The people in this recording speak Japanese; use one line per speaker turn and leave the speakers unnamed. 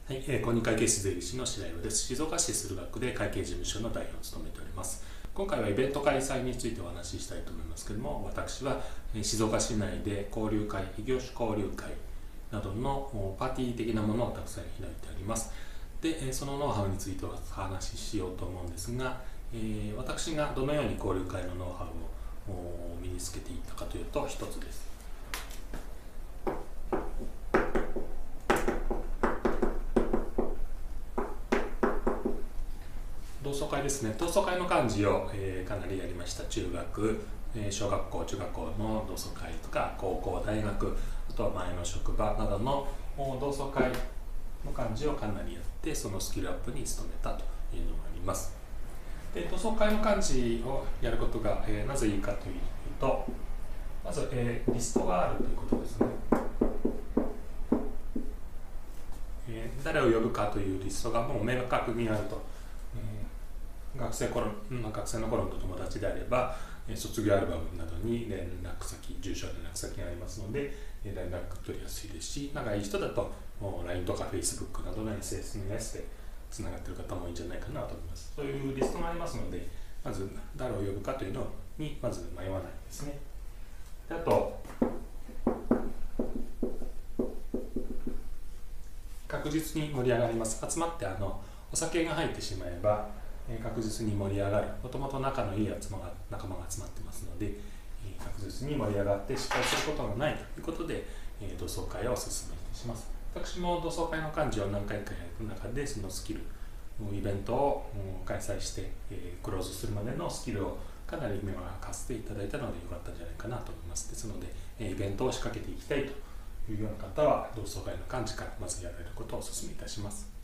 はい、公認会計士税理士の白岩です。静岡市駿河区で会計事務所の代表を務めております。今回はイベント開催についてお話ししたいと思いますけれども、私は静岡市内で交流会、異業種交流会などのパーティー的なものをたくさん開いております。で、そのノウハウについてお話ししようと思うんですが、私がどのように交流会のノウハウを身につけていったかというと、一つです。同窓会ですね。同窓会の幹事を、かなりやりました。中学、小学校、中学校の同窓会とか、高校、大学、あとは前の職場などの同窓会の幹事をかなりやって、そのスキルアップに努めたというのがあります。で、同窓会の幹事をやることが、なぜいいかというと、まず、リストがあるということですね。誰を呼ぶかというリストがもう明確にあると。学生の頃の友達であれば、卒業アルバムなどに連絡先、住所連絡先がありますので、連絡取りやすいですし、仲いい人だと LINE とか Facebook などの SNS でつながっている方もいいんじゃないかなと思います。そういうリストがありますので、まず誰を呼ぶかというのにまず迷わないですね。で、あと、確実に盛り上がります。集まってお酒が入ってしまえば確実に盛り上がる。もともと仲のいい仲間が集まってますので、確実に盛り上がって失敗することがないということで、同窓会をお勧めします。私も同窓会の幹事を何回かやる中で、そのスキル、イベントを開催して、クローズするまでのスキルをかなり目を明かせていただいたので良かったんじゃないかなと思います。ですので、イベントを仕掛けていきたいというような方は、同窓会の幹事からまずやられることをお勧めいたします。